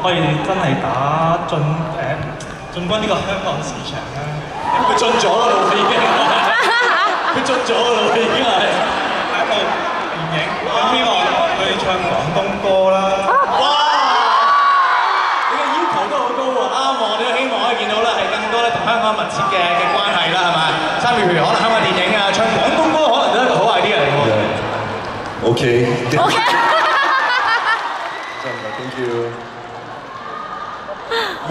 可以真係進軍呢個香港市場啦。佢進咗㗎啦喎，已經，佢進咗㗎啦喎，已經係一部電影。咁希望佢哋唱廣東歌啦。哇！你嘅要求都好高喎，啱喎！我哋都希望可以見到咧係更多咧同香港密切嘅關係啦，係咪？三月譬如可能香港電影啊，唱廣東歌可能都係一個好 idea 嚟喎。 OK。 OK。 Thank you。 哇！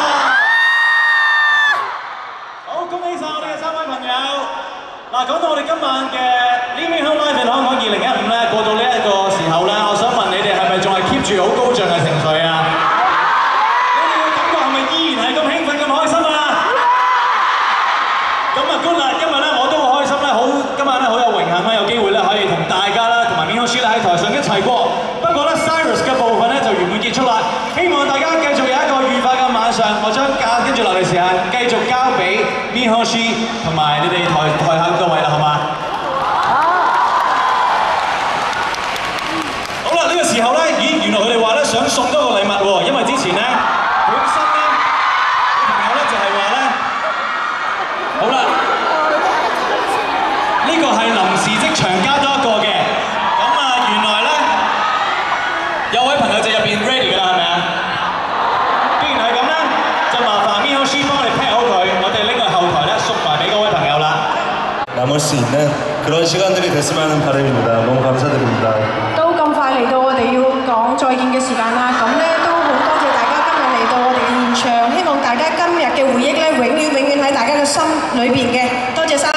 好，恭喜晒我哋嘅3位朋友。嗱，講到我哋今晚嘅 Living Home Live in Hong Kong 2015咧，過到呢一個時候咧，我想問你哋係咪仲係 keep 住好高漲嘅情緒啊？你哋嘅感覺係咪依然係咁興奮咁開心啊？咁啊 good 啦，今日咧我都好開心咧，今晚咧好有榮幸咧，有機會咧可以同大家啦，同埋 Min Ho Shi 咧喺台上一齊過。不過咧 Cyrus 嘅部分咧就完滿結束啦，希望大家繼續有一個愉快嘅晚上。我將跟住落嚟時間繼續交俾 Min Ho Shi 同埋你哋台下各位啦，好嗎？好啦，呢個時候咧，咦，原來佢哋話咧想送多個禮物喎，因為之前咧本身咧朋友咧就係話咧，好啦，呢個係臨時即場加多一個嘅，咁啊原來咧有位朋友就入邊 ready 㗎啦，係咪啊？既然係咁咧，就麻煩 Min Ho Shi 幫我哋 pack 好佢，我哋拎去後台咧送埋俾各位朋友啦。 남을 수 있는 그런 시간들이 됐으면 하는 바람입니다. 너무 감사드립니다. 都咁快嚟到我哋要講再見嘅時間啦，咁咧都好多謝大家今日嚟到我哋嘅現場，希望大家今日嘅回憶咧永遠喺大家嘅心裏邊嘅，多謝晒。